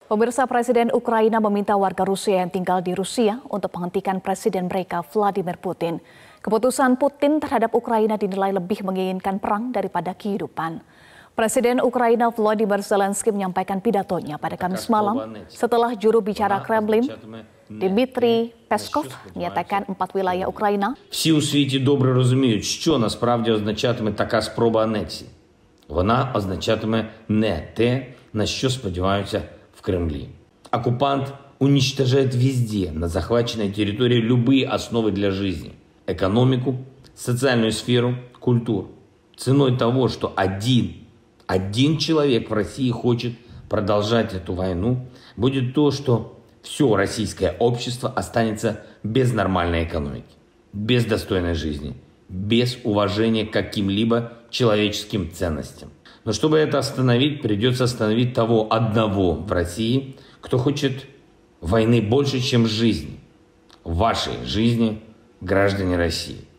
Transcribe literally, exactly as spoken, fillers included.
Pemirsa, Presiden Ukraina meminta warga Rusia yang tinggal di Rusia untuk menghentikan presiden mereka Vladimir Putin. Keputusan Putin terhadap Ukraina dinilai lebih menginginkan perang daripada kehidupan. Presiden Ukraina Volodymyr Zelensky menyampaikan pidatonya pada Kamis malam setelah juru bicara Kremlin Dmitry Peskov menyatakan empat wilayah Ukraina. Всі у світі добре розуміють, що насправді означатиме така спроба анексії. Вона означатиме не те, на що сподіваються в Кремлі. Оккупант уничтожает везде, на захваченной территории, любые основы для жизни. Экономику, социальную сферу, культуру. Ценой того, что один, один человек в России хочет продолжать эту войну, будет то, что все российское общество останется без нормальной экономики, без достойной жизни, без уважения к каким-либо человеческим ценностям. Но чтобы это остановить, придется остановить того одного в России, кто хочет войны больше, чем жизни. В вашей жизни, граждане России.